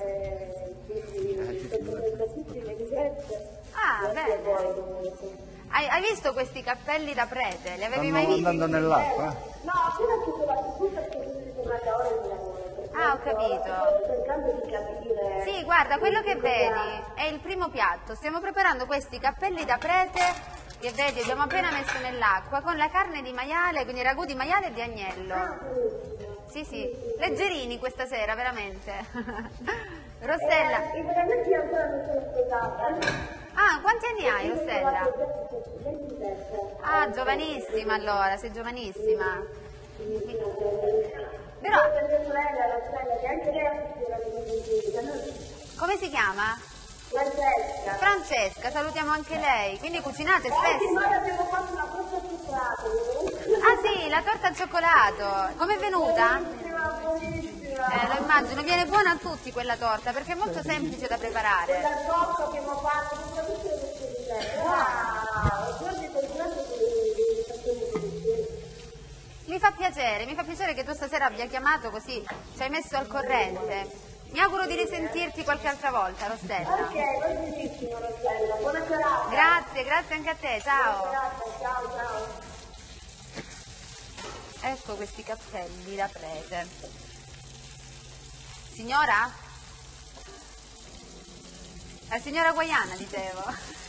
Ah, bene. Hai visto questi cappelli da prete? Li avevi mai visti? Andando nell'acqua? No, appena chiuso la seduta perché sono ritornata ora in lavoro. Ah, ho capito. Sto cercando di capire. Sì, guarda, quello che vedi è il primo piatto. Stiamo preparando questi cappelli da prete che vedi, abbiamo appena messo nell'acqua con la carne di maiale, quindi ragù di maiale e di agnello. Sì, sì, leggerini questa sera, veramente. Rossella. I veramente ancora non sono sposata. Ah, quanti anni hai, Rossella? 27. Ah, giovanissima allora, sei giovanissima. Però, La sorella, che anche lei ha fatto come si chiama? Francesca. Francesca, salutiamo anche lei. Quindi cucinate spesso? Noi abbiamo fatto una torta al cioccolato. Ah sì, la torta al cioccolato. Com'è venuta? Lo immagino, viene buona a tutti quella torta perché è molto semplice da preparare. La torta che abbiamo fatto, tutte queste ricette. Guardi, continuando con le stazioni. Mi fa piacere che tu stasera abbia chiamato così ci hai messo al corrente. Mi auguro di risentirti qualche altra volta, Rossella. Ok, benissimo, Rossella. Buona serata. Grazie, grazie anche a te, ciao. Ciao, ciao. Ecco questi cappelli da prete. Signora? La signora Guaiana, dicevo.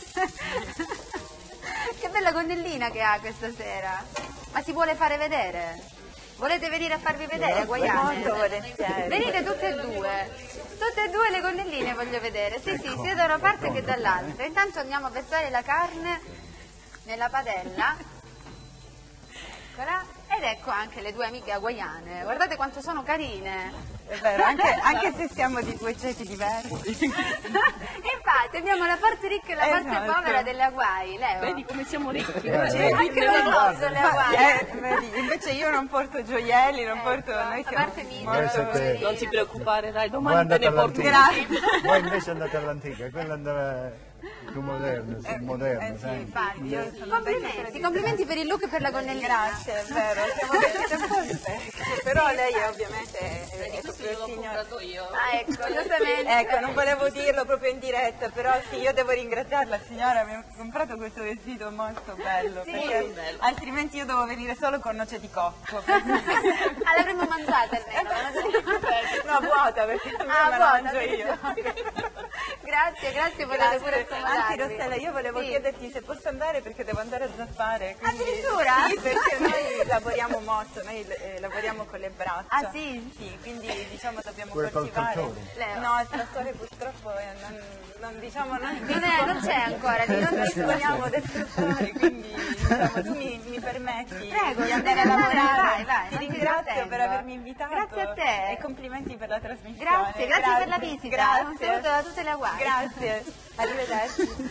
Che bella gonnellina che ha questa sera. Ma si vuole fare vedere? Volete venire a farvi vedere a Guaiane? Molto volentieri. Venite tutte e due. Tutte e due le gonnelline voglio vedere. Sì, sì, sia da una parte che dall'altra. Intanto andiamo a versare la carne nella padella. Eccola. Ed ecco anche le due amiche hawaiane. Guardate quanto sono carine. È vero, anche se siamo di due ceti diversi. Infatti abbiamo la parte ricca e la parte Esatto. povera delle Hawaii, Leo. Vedi come siamo ricchi. Anche lo so, le Hawaii. Vedi, invece io non porto gioielli, non porto... Noi a siamo parte mia, molto... siete- Non ti preoccupare, dai, Voi domani te andate ne porto all'antica. Grazie. Voi invece andate all'antica, quello andava più moderno, sul moderno, Sì, sai? infatti, io sono Complimenti per il look e per la gonnellina. Grazie, è vero, siamo vestite un po' specchio, però lei ovviamente è Questo proprio io l'ho il signore. comprato io. Ah, ecco, giustamente. Ecco, non volevo dirlo proprio in diretta, però sì, io devo ringraziarla, signora, mi ha comprato questo vestito molto bello, Sì, perché molto bello. altrimenti io devo venire solo con noce di cocco. Ah, l'avremmo mangiata almeno. No, vuota, perché a me me la vuota, mangio io. Grazie, potete pure Anzi, accomodarvi. Rossella, io volevo Sì. chiederti se posso andare perché devo andare a zappare. Quindi... Addirittura? Sì, perché noi lavoriamo molto, noi lavoriamo con le braccia. Ah, sì? Sì, quindi diciamo dobbiamo Pure col coltivare. trattore? Leo. No, il trattore purtroppo non Non c'è ancora, non disponiamo del trattore, quindi diciamo, tu mi permetti Prego, di se andare devi a andare, lavorare. vai, Ti non ti ringrazio trattengo. per avermi invitato. Grazie a te. E complimenti per la trasmissione. Grazie per la visita. Grazie. Un saluto da tutte le Hawaii. Grazie. Arrivederci.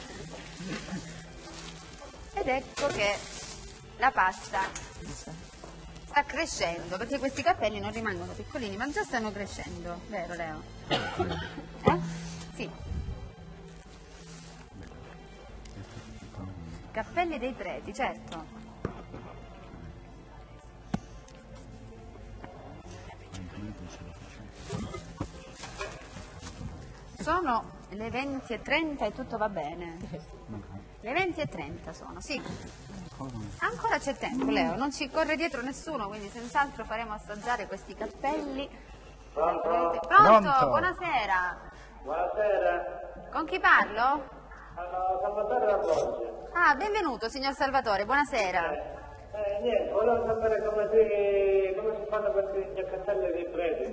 Ed ecco che la pasta sta crescendo, perché questi cappelli non rimangono piccolini, ma già stanno crescendo, vero Leo? Sì. Cappelli dei preti, certo. Sono le 20:30 e tutto va bene. Le 20:30 sono, sì. Ancora c'è tempo, Leo, non ci corre dietro nessuno, quindi senz'altro faremo assaggiare questi cappelli. Pronto? Pronto? Buonasera. Buonasera, Con chi parlo? sono Salvatore Rapoggio. Ah, benvenuto signor Salvatore, buonasera. Niente, volevo sapere come si fanno questi giaccastelli di preti.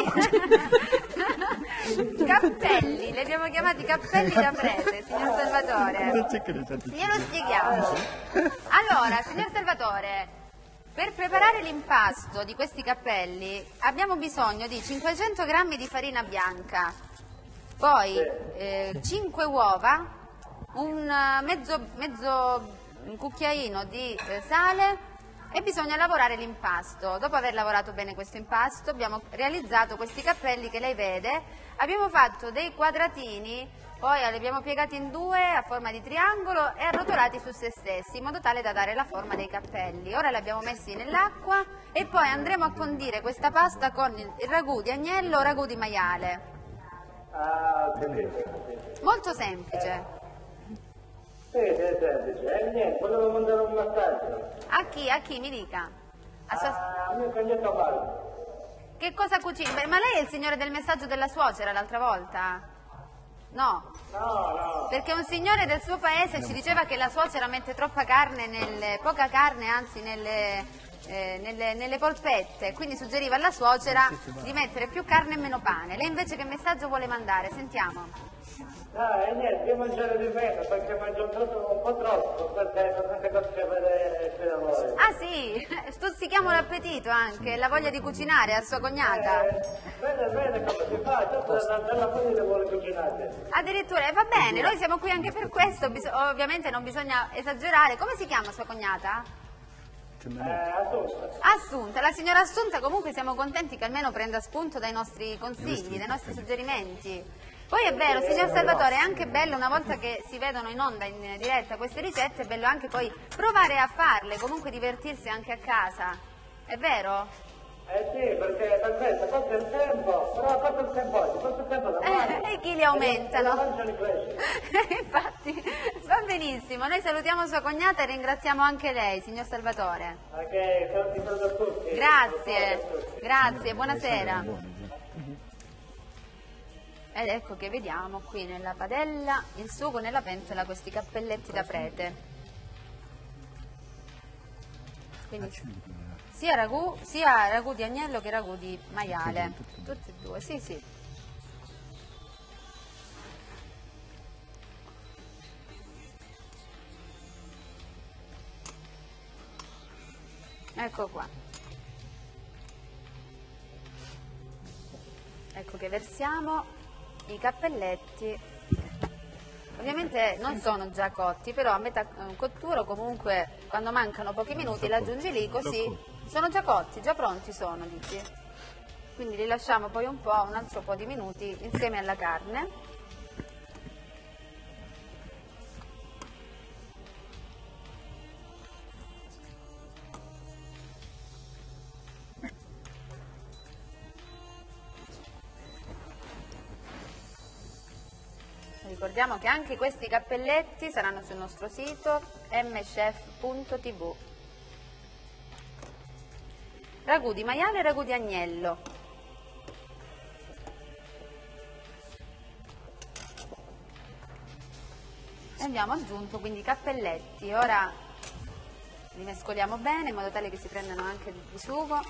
Cappelli, li abbiamo chiamati cappelli da prete, signor Salvatore. Glielo spieghiamo. Allora, signor Salvatore, per preparare l'impasto di questi cappelli abbiamo bisogno di 500 grammi di farina bianca, poi 5 uova, un mezzo cucchiaino di sale e bisogna lavorare l'impasto. Dopo aver lavorato bene questo impasto abbiamo realizzato questi cappelli che lei vede, abbiamo fatto dei quadratini, poi li abbiamo piegati in due a forma di triangolo e arrotolati su se stessi in modo tale da dare la forma dei cappelli. Ora li abbiamo messi nell'acqua e poi andremo a condire questa pasta con il ragù di agnello o ragù di maiale. tedesca. Molto semplice. Sì, è semplice. Niente, volevo mandare un massaggio. A chi? A chi? Mi dica. A mio cognetto Paolo. Che cosa cucina? Beh, ma lei è il signore del messaggio della suocera l'altra volta? No. No. Perché un signore del suo paese ci diceva che la suocera mette troppa carne, poca carne anzi nelle polpette, quindi suggeriva alla suocera di mettere più carne e meno pane. Lei invece che messaggio vuole mandare? Sentiamo. Niente, io mangiare di meno perché mangio un po' troppo, perché non è che posso vedere se lavoro. Ah sì, stuzzichiamo l'appetito anche, la voglia di cucinare a sua cognata. Bene come si fa, dalla famiglia vuole cucinare. Addirittura, va bene, noi siamo qui anche per questo, ovviamente non bisogna esagerare. Come si chiama sua cognata? Assunta, la signora Assunta. Comunque siamo contenti che almeno prenda spunto dai nostri consigli, dai nostri suggerimenti. Poi è vero, signor Salvatore, è anche bello una volta che si vedono in onda, in diretta queste ricette, è bello anche poi provare a farle, comunque divertirsi anche a casa. È vero? Sì, perché perfetto, passa il tempo, però passa il tempo da fare. E i chili aumentano. Li cresce. Infatti, va benissimo. Noi salutiamo sua cognata e ringraziamo anche lei, signor Salvatore. Ok, saluti a tutti. Grazie, buonasera. Ed ecco che vediamo qui nella padella il sugo nella pentola, questi cappelletti da prete. Quindi sia ragù di agnello che ragù di maiale, tutti e due, sì. Ecco qua. Ecco che versiamo i cappelletti. Ovviamente non sono già cotti, però a metà cottura, comunque quando mancano pochi minuti li aggiungi lì, così sono già cotti, già pronti sono, dici? Quindi li lasciamo poi un altro po' di minuti insieme alla carne. Ricordiamo che anche questi cappelletti saranno sul nostro sito mchef.tv. Ragù di maiale e ragù di agnello. E abbiamo aggiunto quindi i cappelletti. Ora li mescoliamo bene in modo tale che si prendano anche di sugo.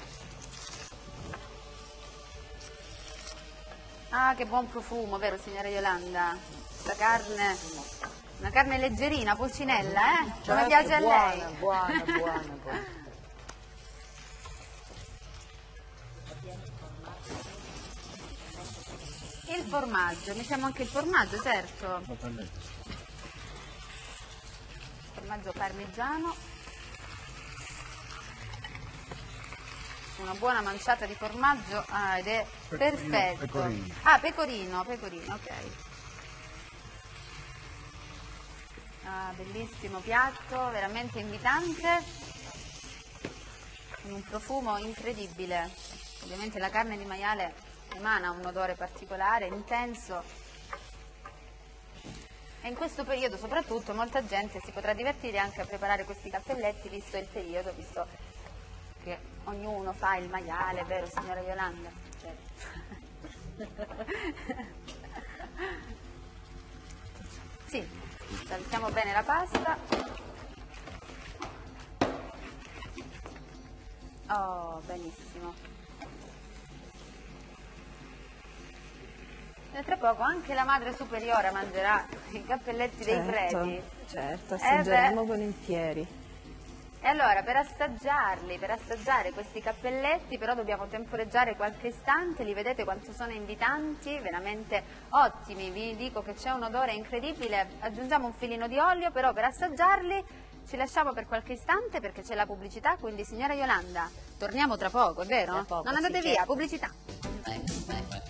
Ah, che buon profumo, vero signora Yolanda? Questa carne, una carne leggerina, pulcinella, come piace a lei? Buona. Il formaggio, mettiamo anche il formaggio, certo. Formaggio parmigiano. Una buona manciata di formaggio ed è perfetto. Pecorino. Ah, pecorino, ok. Ah, bellissimo piatto, veramente invitante, con un profumo incredibile. Ovviamente la carne di maiale emana un odore particolare, intenso. E in questo periodo soprattutto molta gente si potrà divertire anche a preparare questi cappelletti, visto il periodo, visto che ognuno fa il maiale, vero signora Yolanda? Sì, saltiamo bene la pasta. Oh, benissimo. E tra poco anche la madre superiore mangerà i cappelletti dei preti. Certo, assaggeremo volentieri. E allora, per assaggiare questi cappelletti, però dobbiamo temporeggiare qualche istante, li vedete quanto sono invitanti, veramente ottimi, vi dico che c'è un odore incredibile, aggiungiamo un filino di olio, però per assaggiarli ci lasciamo per qualche istante perché c'è la pubblicità, quindi signora Yolanda, torniamo tra poco, è vero? Tra poco, Non andate sì, via, certo. pubblicità.